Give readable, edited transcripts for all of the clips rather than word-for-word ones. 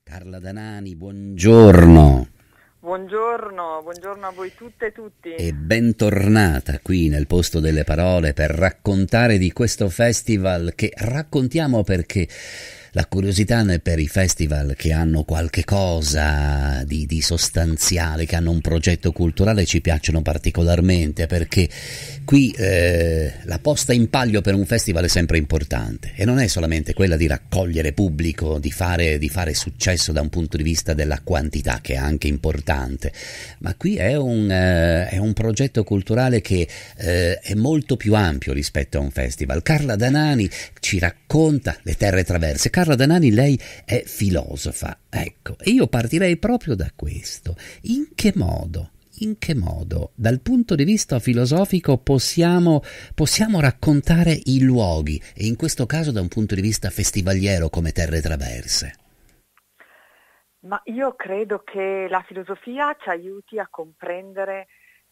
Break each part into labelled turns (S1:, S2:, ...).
S1: Carla Danani, buongiorno.
S2: Buongiorno a voi tutte e tutti.
S1: E bentornata qui nel posto delle parole per raccontare di questo festival che raccontiamo perché la curiosità per i festival che hanno qualche cosa di sostanziale, che hanno un progetto culturale, ci piacciono particolarmente perché qui la posta in palio per un festival è sempre importante e non è solamente quella di raccogliere pubblico, di fare successo da un punto di vista della quantità, che è anche importante, ma qui è un progetto culturale che è molto più ampio rispetto a un festival. Carla Danani ci racconta le terre traverse. Carla Danani, lei è filosofa, ecco, e io partirei proprio da questo. In che modo, dal punto di vista filosofico, possiamo raccontare i luoghi, e in questo caso da un punto di vista festivaliero come Terre Traverse?
S2: Ma io credo che la filosofia ci aiuti a comprendere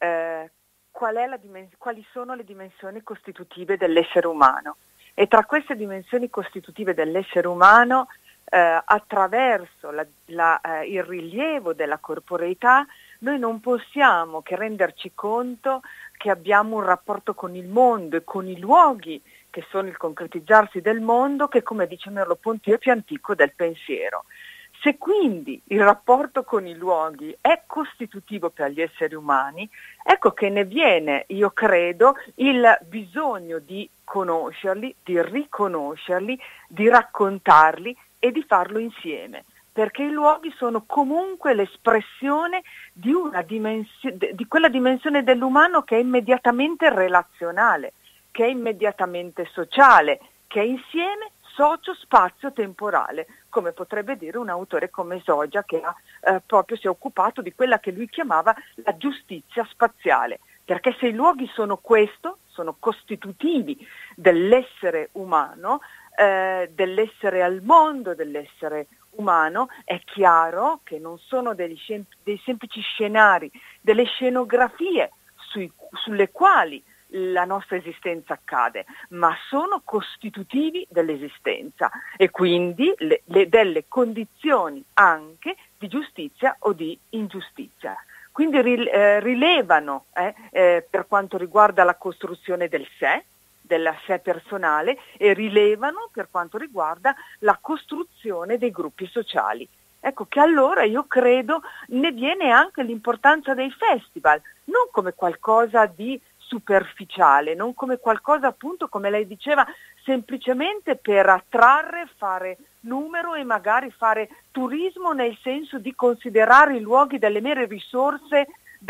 S2: quali sono le dimensioni costitutive dell'essere umano. E tra queste dimensioni costitutive dell'essere umano, attraverso il rilievo della corporeità, noi non possiamo che renderci conto che abbiamo un rapporto con il mondo e con i luoghi che sono il concretizzarsi del mondo, che, come dice Merleau-Ponty, è più antico del pensiero. Se quindi il rapporto con i luoghi è costitutivo per gli esseri umani, ecco che ne viene, io credo, il bisogno di conoscerli, di riconoscerli, di raccontarli e di farlo insieme, perché i luoghi sono comunque l'espressione di quella dimensione dell'umano che è immediatamente relazionale, che è immediatamente sociale, che è insieme socio-spazio-temporale, come potrebbe dire un autore come Zoja, che proprio si è occupato di quella che lui chiamava la giustizia spaziale, perché se i luoghi sono questo, sono costitutivi dell'essere umano, dell'essere al mondo, dell'essere umano, è chiaro che non sono dei semplici scenari, delle scenografie sulle quali la nostra esistenza accade, ma sono costitutivi dell'esistenza e quindi delle condizioni anche di giustizia o di ingiustizia. Quindi rilevano per quanto riguarda la costruzione del sé personale, e rilevano per quanto riguarda la costruzione dei gruppi sociali. Ecco che allora io credo ne viene anche l'importanza dei festival, non come qualcosa di superficiale, non come qualcosa, appunto, come lei diceva, semplicemente per attrarre, fare numero e magari fare turismo, nel senso di considerare i luoghi delle mere risorse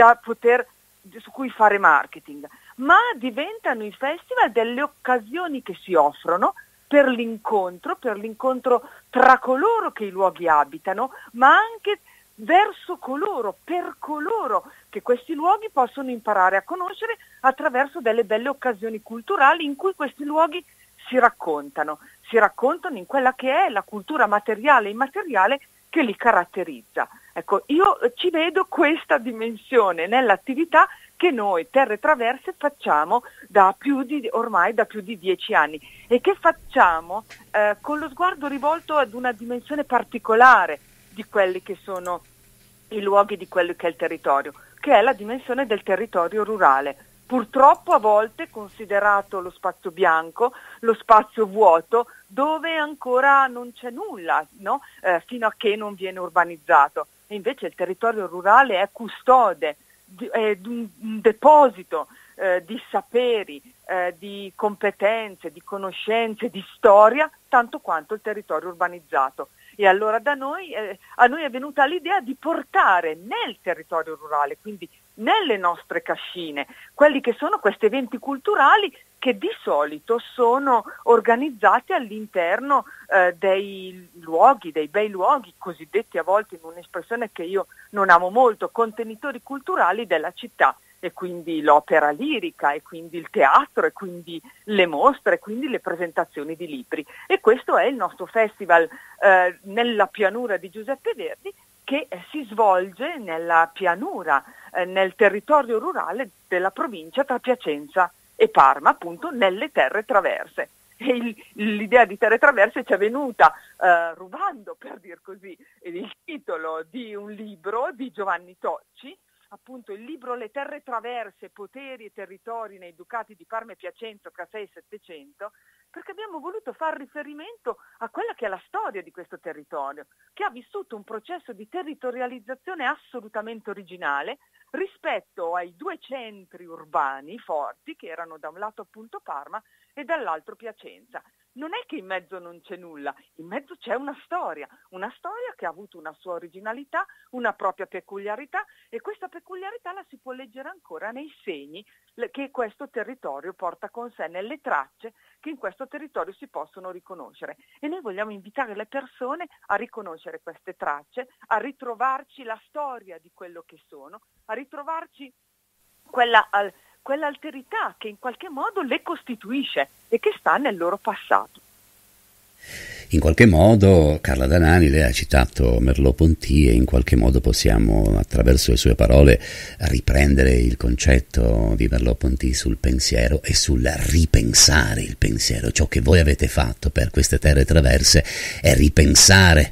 S2: su cui fare marketing, ma diventano i festival delle occasioni che si offrono per l'incontro tra coloro che i luoghi abitano, ma anche verso per coloro che questi luoghi possono imparare a conoscere attraverso delle belle occasioni culturali in cui questi luoghi si raccontano in quella che è la cultura materiale e immateriale che li caratterizza. Ecco, io ci vedo questa dimensione nell'attività che noi Terre Traverse facciamo ormai da più di 10 anni, e che facciamo con lo sguardo rivolto ad una dimensione particolare di quelli che sono i luoghi, di quello che è il territorio, che è la dimensione del territorio rurale. Purtroppo a volte considerato lo spazio bianco, lo spazio vuoto, dove ancora non c'è nulla, no? Fino a che non viene urbanizzato. E invece il territorio rurale è custode, è un deposito di saperi, di competenze, di conoscenze, di storia, tanto quanto il territorio urbanizzato. E allora a noi è venuta l'idea di portare nel territorio rurale, quindi nelle nostre cascine, quelli che sono questi eventi culturali che di solito sono organizzati all'interno dei luoghi, dei bei luoghi, cosiddetti a volte, in un'espressione che io non amo molto, contenitori culturali della città. E quindi l'opera lirica, e quindi il teatro, e quindi le mostre, e quindi le presentazioni di libri. E questo è il nostro festival nella pianura di Giuseppe Verdi, che si svolge nella pianura, nel territorio rurale della provincia tra Piacenza e Parma, appunto nelle Terre Traverse. E l'idea di Terre Traverse ci è venuta rubando, per dir così, il titolo di un libro di Giovanni Tocci, appunto il libro Le Terre Traverse, poteri e territori nei ducati di Parma e Piacenza tra 6 e 700, perché abbiamo voluto far riferimento a quella che è la storia di questo territorio, che ha vissuto un processo di territorializzazione assolutamente originale rispetto ai due centri urbani forti, che erano da un lato appunto Parma e dall'altro Piacenza. Non è che in mezzo non c'è nulla, in mezzo c'è una storia che ha avuto una sua originalità, una propria peculiarità, e questa peculiarità la si può leggere ancora nei segni che questo territorio porta con sé, nelle tracce che in questo territorio si possono riconoscere. E noi vogliamo invitare le persone a riconoscere queste tracce, a ritrovarci la storia di quello che sono, a ritrovarci quell'alterità che in qualche modo le costituisce e che sta nel loro passato.
S1: In qualche modo, Carla Danani, lei ha citato Merleau-Ponty, e in qualche modo possiamo, attraverso le sue parole, riprendere il concetto di Merleau-Ponty sul pensiero e sul ripensare il pensiero. Ciò che voi avete fatto per queste terre traverse è ripensare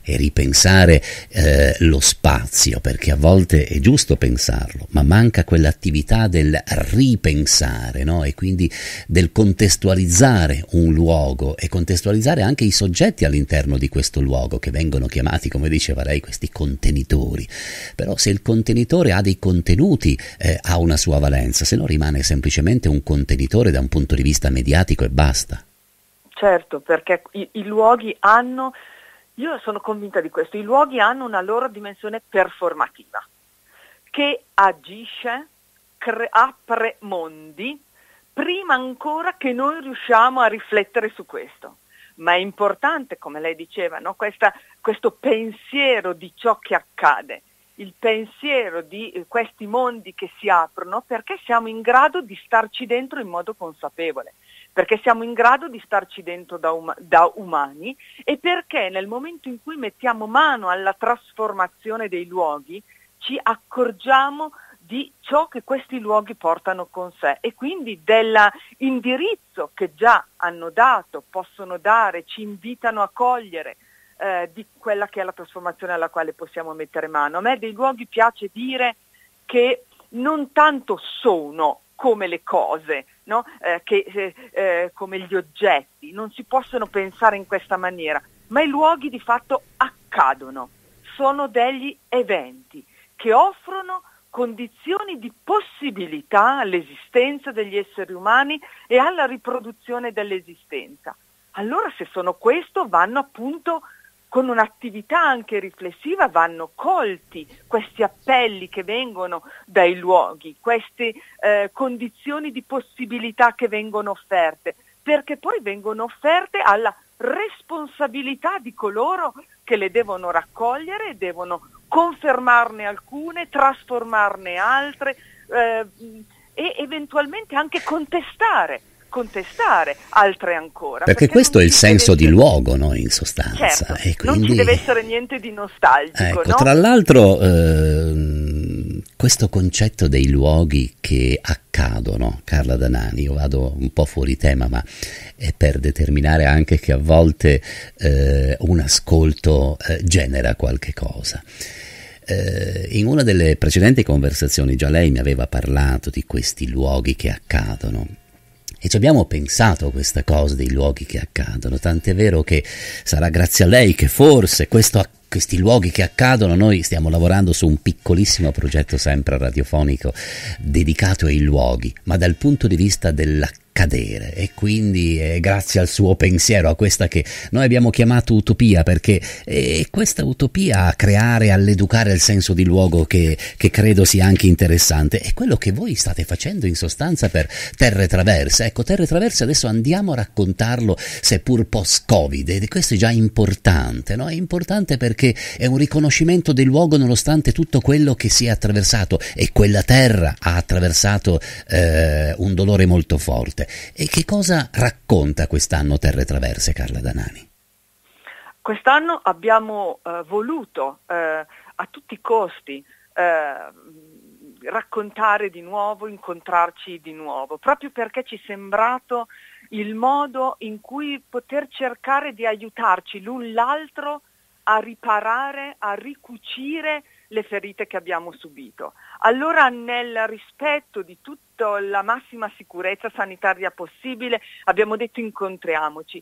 S1: lo spazio, perché a volte è giusto pensarlo, ma manca quell'attività del ripensare, no? E quindi del contestualizzare un luogo e contestualizzare anche i soggetti all'interno di questo luogo, che vengono chiamati, come diceva lei, questi contenitori. Però se il contenitore ha dei contenuti, ha una sua valenza, se no rimane semplicemente un contenitore da un punto di vista mediatico e basta.
S2: Certo, perché i luoghi hanno, io sono convinta di questo, i luoghi hanno una loro dimensione performativa che agisce, apre mondi prima ancora che noi riusciamo a riflettere su questo. Ma è importante, come lei diceva, no? Questo pensiero di ciò che accade, il pensiero di questi mondi che si aprono, perché siamo in grado di starci dentro in modo consapevole, perché siamo in grado di starci dentro da umani, e perché nel momento in cui mettiamo mano alla trasformazione dei luoghi ci accorgiamo di ciò che questi luoghi portano con sé, e quindi dell'indirizzo che già hanno dato, possono dare, ci invitano a cogliere di quella che è la trasformazione alla quale possiamo mettere mano. A me dei luoghi piace dire che non tanto sono come le cose, no? Come gli oggetti, non si possono pensare in questa maniera, ma i luoghi di fatto accadono, sono degli eventi che offrono condizioni di possibilità all'esistenza degli esseri umani e alla riproduzione dell'esistenza. Allora, se sono questo, vanno appunto con un'attività anche riflessiva, vanno colti questi appelli che vengono dai luoghi, queste condizioni di possibilità che vengono offerte, perché poi vengono offerte alla responsabilità di coloro che le devono raccogliere e devono confermarne alcune, trasformarne altre e eventualmente anche contestare altre ancora.
S1: Perché questo è il senso di luogo, no, in sostanza.
S2: Certo,
S1: e quindi,
S2: non ci deve essere niente di nostalgico.
S1: Ecco,
S2: no?
S1: Tra l'altro questo concetto dei luoghi che accadono, Carla Danani, io vado un po' fuori tema, ma è per determinare anche che a volte un ascolto genera qualche cosa. In una delle precedenti conversazioni già lei mi aveva parlato di questi luoghi che accadono, e ci abbiamo pensato a questa cosa dei luoghi che accadono, tant'è vero che sarà grazie a lei che forse questi luoghi che accadono, noi stiamo lavorando su un piccolissimo progetto sempre radiofonico dedicato ai luoghi, ma dal punto di vista dell'accadere, e quindi grazie al suo pensiero, a questa che noi abbiamo chiamato utopia, perché è questa utopia a creare, all'educare il senso di luogo che credo sia anche interessante, è quello che voi state facendo in sostanza per Terre Traverse. Ecco, Terre Traverse adesso andiamo a raccontarlo, seppur post-Covid, e questo è già importante, no? È importante perché è un riconoscimento del luogo nonostante tutto quello che si è attraversato, e quella terra ha attraversato un dolore molto forte. E che cosa racconta quest'anno Terre Traverse, Carla Danani?
S2: Quest'anno abbiamo voluto a tutti i costi raccontare di nuovo, incontrarci di nuovo, proprio perché ci è sembrato il modo in cui poter cercare di aiutarci l'un l'altro a riparare, a ricucire le ferite che abbiamo subito. Allora, nel rispetto di tutta la massima sicurezza sanitaria possibile, abbiamo detto incontriamoci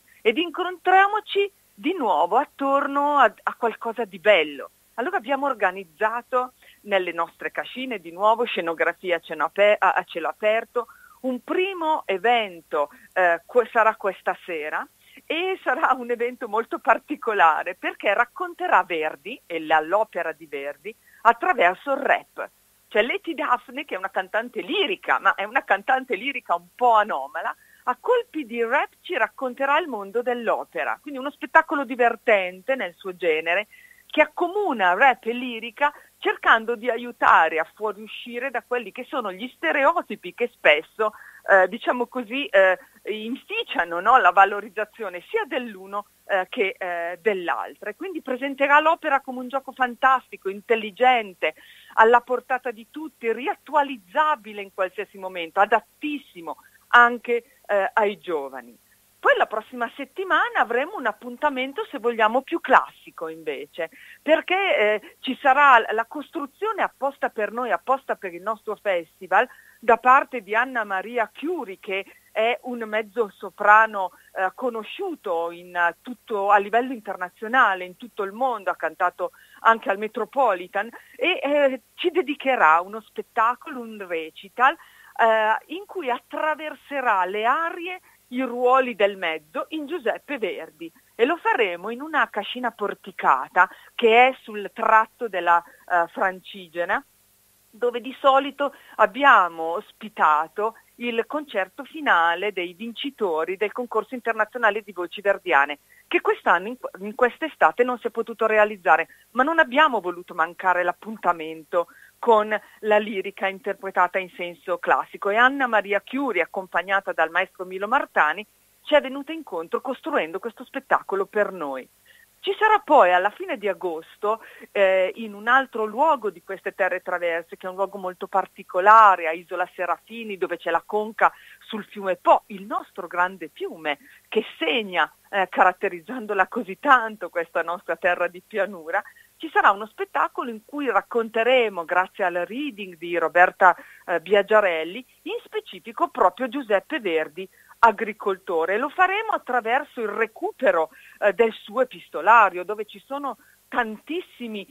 S2: di nuovo attorno a qualcosa di bello. Allora abbiamo organizzato nelle nostre cascine, di nuovo, scenografia a cielo aperto, un primo evento sarà questa sera, e sarà un evento molto particolare perché racconterà Verdi e l'opera di Verdi attraverso il rap. Cioè Leti Daphne, che è una cantante lirica, ma è una cantante lirica un po' anomala, a colpi di rap ci racconterà il mondo dell'opera. Quindi uno spettacolo divertente nel suo genere, che accomuna rap e lirica, cercando di aiutare a fuoriuscire da quelli che sono gli stereotipi che spesso, diciamo così, inficiano, no, la valorizzazione sia dell'uno che dell'altro. E quindi presenterà l'opera come un gioco fantastico, intelligente, alla portata di tutti, riattualizzabile in qualsiasi momento, adattissimo anche ai giovani. Poi la prossima settimana avremo un appuntamento, se vogliamo, più classico invece, perché ci sarà la costruzione apposta per noi, apposta per il nostro festival, da parte di Anna Maria Chiuri, che è un mezzo soprano conosciuto a livello internazionale, in tutto il mondo, ha cantato anche al Metropolitan, e ci dedicherà uno spettacolo, un recital, in cui attraverserà le arie, i ruoli del mezzo in Giuseppe Verdi, e lo faremo in una cascina porticata che è sul tratto della Francigena, dove di solito abbiamo ospitato il concerto finale dei vincitori del concorso internazionale di voci verdiane, che quest'anno, in quest'estate, non si è potuto realizzare, ma non abbiamo voluto mancare l'appuntamento con la lirica interpretata in senso classico, e Anna Maria Chiuri, accompagnata dal maestro Milo Martani, ci è venuta incontro costruendo questo spettacolo per noi. Ci sarà poi alla fine di agosto, in un altro luogo di queste terre traverse, che è un luogo molto particolare, a Isola Serafini, dove c'è la conca sul fiume Po, il nostro grande fiume che segna, caratterizzandola così tanto, questa nostra terra di pianura. Ci sarà uno spettacolo in cui racconteremo, grazie al reading di Roberta Biagiarelli, in specifico proprio Giuseppe Verdi, agricoltore. Lo faremo attraverso il recupero del suo epistolario, dove ci sono tantissimi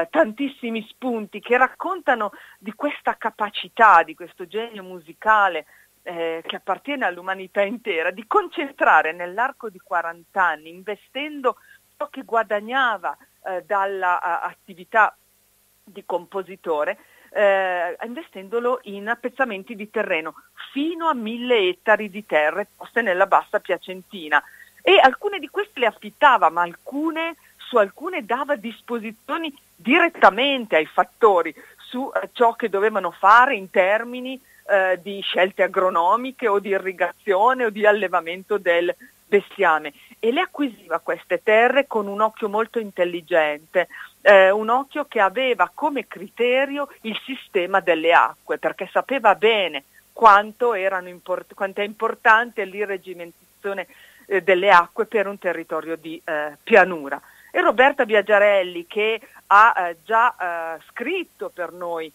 S2: spunti che raccontano di questa capacità, di questo genio musicale che appartiene all'umanità intera, di concentrare nell'arco di 40 anni, investendo ciò che guadagnava dall'attività di compositore, investendolo in appezzamenti di terreno, fino a 1000 ettari di terre poste nella bassa piacentina, e alcune di queste le affittava, ma su alcune dava disposizioni direttamente ai fattori su ciò che dovevano fare in termini di scelte agronomiche o di irrigazione o di allevamento del bestiame, e le acquisiva queste terre con un occhio molto intelligente, un occhio che aveva come criterio il sistema delle acque, perché sapeva bene quanto è importante l'irregimentazione delle acque per un territorio di pianura. E Roberta Biagiarelli, che ha già scritto per noi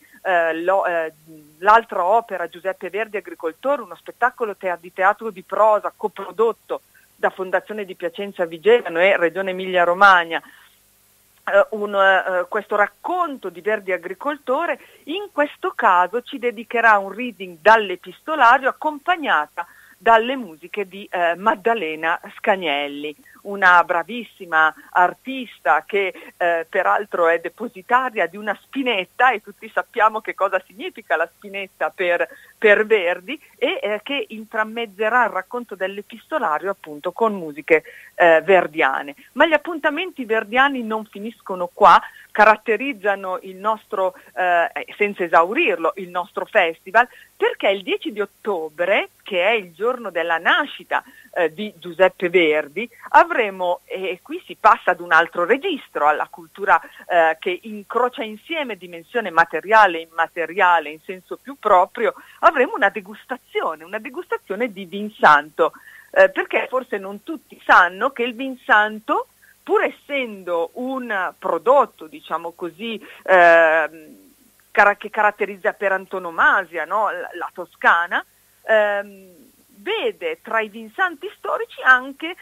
S2: l'altra opera, Giuseppe Verdi agricoltore, uno spettacolo di teatro di prosa coprodotto da Fondazione di Piacenza Vigevano e Regione Emilia-Romagna, questo racconto di Verdi agricoltore, in questo caso ci dedicherà un reading dall'epistolario, accompagnata dalle musiche di Maddalena Scagnelli, una bravissima artista che peraltro è depositaria di una spinetta, e tutti sappiamo che cosa significa la spinetta per Verdi, e che intramezzerà il racconto dell'epistolario appunto con musiche verdiane. Ma gli appuntamenti verdiani non finiscono qua, caratterizzano il nostro, senza esaurirlo, il nostro festival, perché il 10 di ottobre, che è il giorno della nascita di Giuseppe Verdi, avremo, e qui si passa ad un altro registro, alla cultura che incrocia insieme dimensione materiale e immateriale in senso più proprio, avremo una degustazione di vin santo. perché forse non tutti sanno che il Vinsanto, pur essendo un prodotto, diciamo così, che caratterizza per antonomasia, no, la Toscana, vede tra i vinsanti storici anche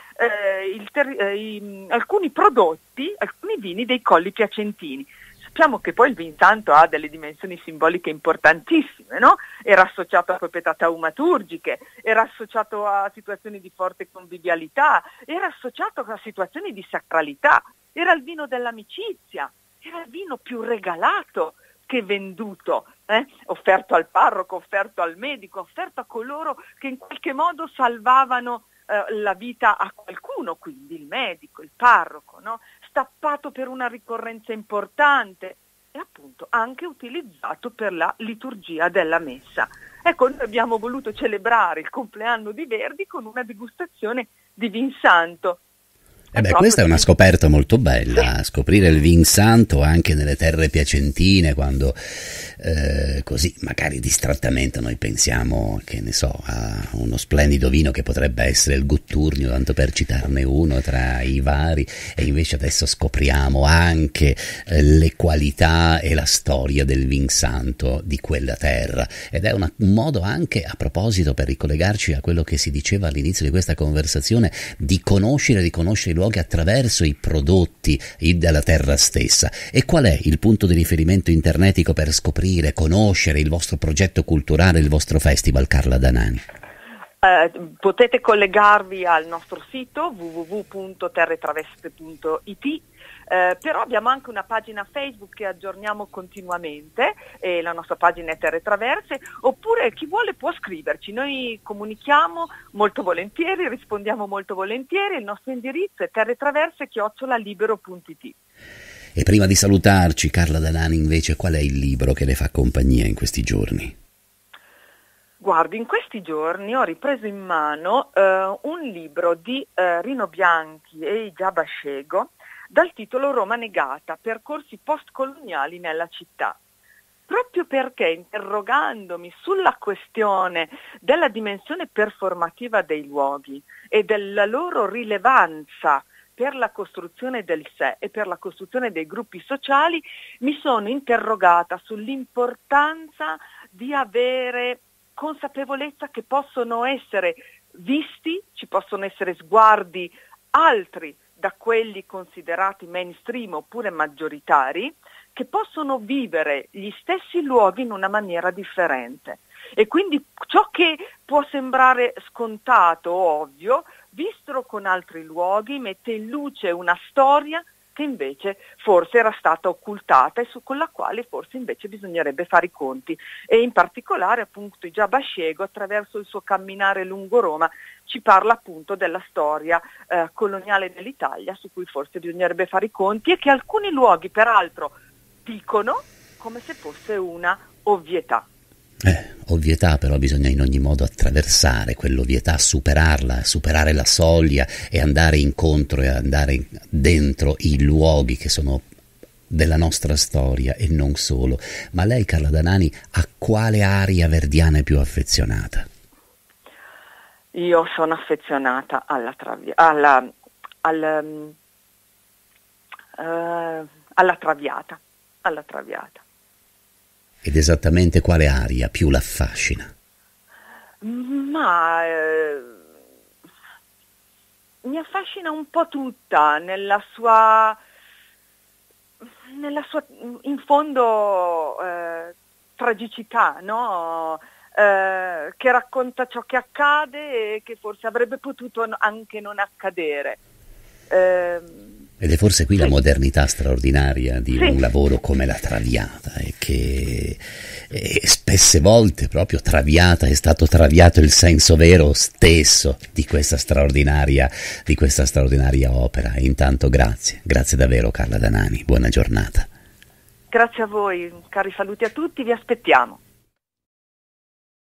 S2: alcuni prodotti, alcuni vini dei colli piacentini. Sappiamo che poi il Vinsanto ha delle dimensioni simboliche importantissime, no? Era associato a proprietà taumaturgiche, era associato a situazioni di forte convivialità, era associato a situazioni di sacralità, era il vino dell'amicizia, era il vino più regalato che venduto, offerto al parroco, offerto al medico, offerto a coloro che in qualche modo salvavano la vita a qualcuno, quindi il medico, il parroco, no? Stappato per una ricorrenza importante e appunto anche utilizzato per la liturgia della messa. Ecco, noi abbiamo voluto celebrare il compleanno di Verdi con una degustazione di Vinsanto.
S1: Questa è una scoperta molto bella, scoprire il Vinsanto anche nelle terre piacentine, quando così magari distrattamente noi pensiamo, che ne so, a uno splendido vino che potrebbe essere il Gutturnio, tanto per citarne uno tra i vari, e invece adesso scopriamo anche le qualità e la storia del Vinsanto di quella terra, ed è un modo anche, a proposito, per ricollegarci a quello che si diceva all'inizio di questa conversazione, di conoscere i luoghi attraverso i prodotti della terra stessa. E qual è il punto di riferimento internetico per scoprire, conoscere il vostro progetto culturale, il vostro festival, Carla Danani?
S2: Potete collegarvi al nostro sito www.terretraveste.it, però abbiamo anche una pagina Facebook che aggiorniamo continuamente, e la nostra pagina è Terre Traverse, oppure chi vuole può scriverci, noi comunichiamo molto volentieri, rispondiamo molto volentieri, il nostro indirizzo è terretraverse@libero.it.
S1: E prima di salutarci, Carla Danani, invece, qual è il libro che le fa compagnia in questi giorni?
S2: Guardi, in questi giorni ho ripreso in mano un libro di Rino Bianchi e Ija Bashego dal titolo Roma negata, percorsi postcoloniali nella città. Proprio perché, interrogandomi sulla questione della dimensione performativa dei luoghi e della loro rilevanza per la costruzione del sé e per la costruzione dei gruppi sociali, mi sono interrogata sull'importanza di avere consapevolezza che possono essere visti, ci possono essere sguardi altri da quelli considerati mainstream oppure maggioritari, che possono vivere gli stessi luoghi in una maniera differente. E quindi ciò che può sembrare scontato o ovvio, visto con altri luoghi, mette in luce una storia che invece forse era stata occultata e con la quale forse invece bisognerebbe fare i conti. E in particolare appunto Ija Bashego, attraverso il suo camminare lungo Roma, ci parla appunto della storia coloniale dell'Italia, su cui forse bisognerebbe fare i conti, e che alcuni luoghi peraltro dicono come se fosse una ovvietà.
S1: Ovvietà, però bisogna in ogni modo attraversare quell'ovvietà, superarla, superare la soglia e andare incontro e andare dentro i luoghi che sono della nostra storia e non solo. Ma lei, Carla Danani, a quale area verdiana è più affezionata?
S2: Io sono affezionata alla Traviata.
S1: Ed esattamente quale aria più l'affascina?
S2: Ma mi affascina un po' tutta nella sua in fondo tragicità, no? Che racconta ciò che accade e che forse avrebbe potuto anche non accadere.
S1: Ed è forse qui la modernità straordinaria di un lavoro come la Traviata, e che spesse volte proprio Traviata è stato traviato il senso vero stesso di questa straordinaria opera. E intanto grazie davvero, Carla Danani, buona giornata.
S2: Grazie a voi, cari saluti a tutti, vi aspettiamo.